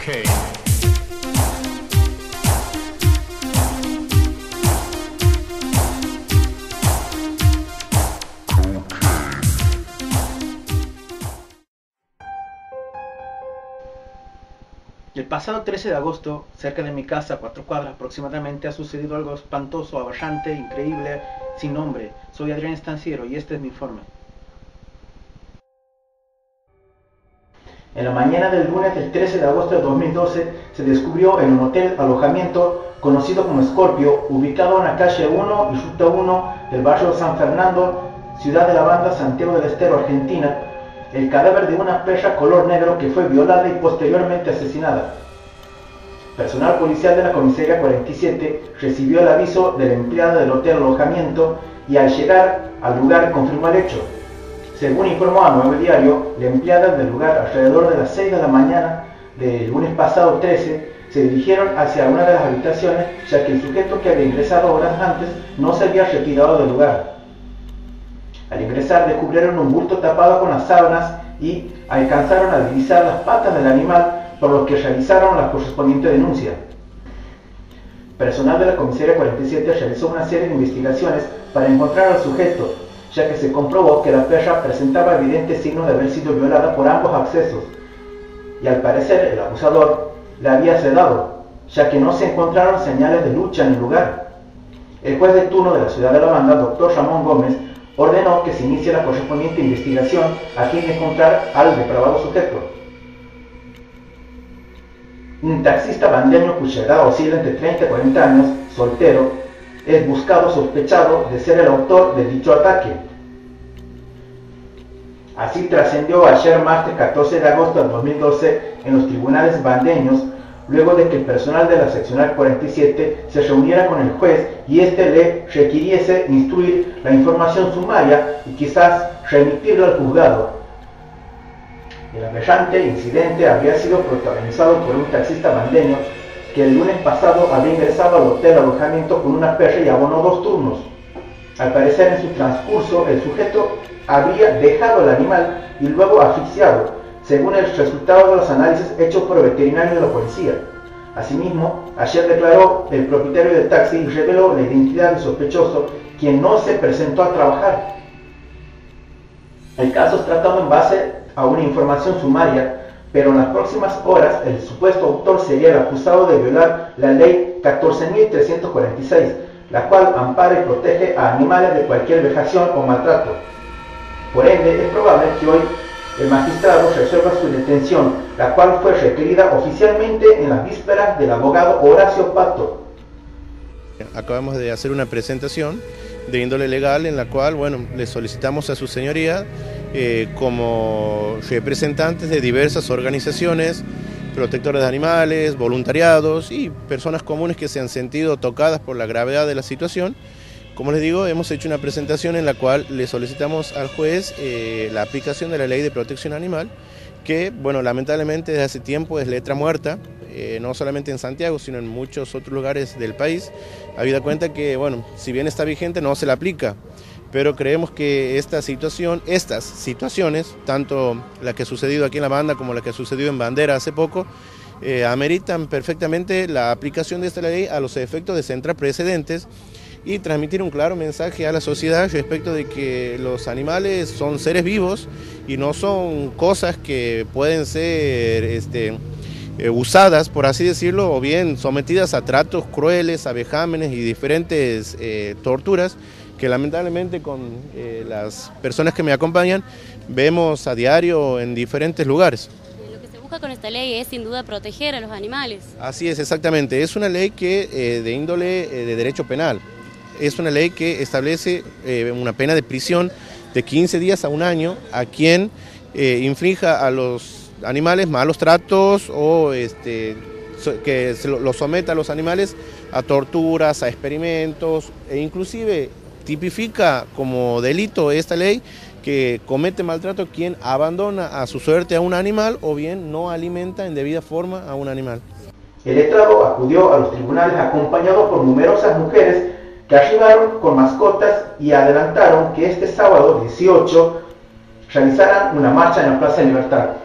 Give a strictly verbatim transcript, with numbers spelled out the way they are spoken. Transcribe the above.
Cocaine. El pasado trece de agosto, cerca de mi casa, a cuatro cuadras aproximadamente, ha sucedido algo espantoso, aberrante, increíble, sin nombre. Soy Adrián Estanciero y este es mi informe. En la mañana del lunes del trece de agosto de dos mil doce se descubrió en un hotel alojamiento conocido como Scorpio, ubicado en la calle uno y ruta uno del barrio San Fernando, ciudad de la Banda, Santiago del Estero, Argentina, el cadáver de una perra color negro que fue violada y posteriormente asesinada. Personal policial de la comisaría cuarenta y siete recibió el aviso de la empleada del hotel alojamiento y al llegar al lugar confirmó el hecho. Según informó a Nuevo Diario, la empleada del lugar alrededor de las seis de la mañana del lunes pasado trece se dirigieron hacia una de las habitaciones, ya que el sujeto que había ingresado horas antes no se había retirado del lugar. Al ingresar descubrieron un bulto tapado con las sábanas y alcanzaron a divisar las patas del animal, por lo que realizaron la correspondiente denuncia. Personal de la comisaría cuarenta y siete realizó una serie de investigaciones para encontrar al sujeto, ya que se comprobó que la perra presentaba evidentes signos de haber sido violada por ambos accesos, y al parecer el abusador la había sedado, ya que no se encontraron señales de lucha en el lugar. El juez de turno de la ciudad de La Banda, doctor Ramón Gómez, ordenó que se inicie la correspondiente investigación a fin de encontrar al depravado sujeto. Un taxista bandeño cuya edad oscila entre treinta y cuarenta años, soltero, es buscado sospechado de ser el autor de dicho ataque. Así trascendió ayer martes catorce de agosto del dos mil doce en los tribunales bandeños, luego de que el personal de la seccional cuarenta y siete se reuniera con el juez y éste le requiriese instruir la información sumaria y quizás remitirla al juzgado. El aberrante incidente había sido protagonizado por un taxista bandeño que el lunes pasado había ingresado al hotel alojamiento con una perra y abonó dos turnos. Al parecer, en su transcurso, el sujeto había dejado el animal y luego asfixiado, según el resultado de los análisis hechos por el veterinario de la policía. Asimismo, ayer declaró el propietario del taxi y reveló la identidad del sospechoso, quien no se presentó a trabajar. El caso es tratado en base a una información sumaria, pero en las próximas horas el supuesto autor sería el acusado de violar la ley catorce mil trescientos cuarenta y seis, la cual ampara y protege a animales de cualquier vejación o maltrato. Por ende, es probable que hoy el magistrado resuelva su detención, la cual fue requerida oficialmente en las vísperas del abogado Horacio Pato. Acabamos de hacer una presentación de índole legal en la cual, bueno, le solicitamos a su señoría eh, como representantes de diversas organizaciones, protectores de animales, voluntariados y personas comunes que se han sentido tocadas por la gravedad de la situación. Como les digo, hemos hecho una presentación en la cual le solicitamos al juez eh, la aplicación de la ley de protección animal, que, bueno, lamentablemente desde hace tiempo es letra muerta, eh, no solamente en Santiago, sino en muchos otros lugares del país, habida cuenta que, bueno, si bien está vigente, no se la aplica, pero creemos que esta situación, estas situaciones, tanto la que ha sucedido aquí en La Banda como la que ha sucedido en Bandera hace poco, eh, ameritan perfectamente la aplicación de esta ley a los efectos de sentar precedentes y transmitir un claro mensaje a la sociedad respecto de que los animales son seres vivos y no son cosas que pueden ser este, eh, usadas, por así decirlo, o bien sometidas a tratos crueles, a vejámenes y diferentes eh, torturas que lamentablemente con eh, las personas que me acompañan vemos a diario en diferentes lugares. Lo que se busca con esta ley es sin duda proteger a los animales. Así es, exactamente, es una ley que eh, de índole eh, de derecho penal. Es una ley que establece eh, una pena de prisión de quince días a un año a quien eh, inflija a los animales malos tratos o este, so, que se lo, lo someta a los animales a torturas, a experimentos, e inclusive tipifica como delito esta ley que comete maltrato quien abandona a su suerte a un animal o bien no alimenta en debida forma a un animal. El letrado acudió a los tribunales acompañado por numerosas mujeres que arribaron con mascotas y adelantaron que este sábado dieciocho realizaran una marcha en la Plaza de Libertad.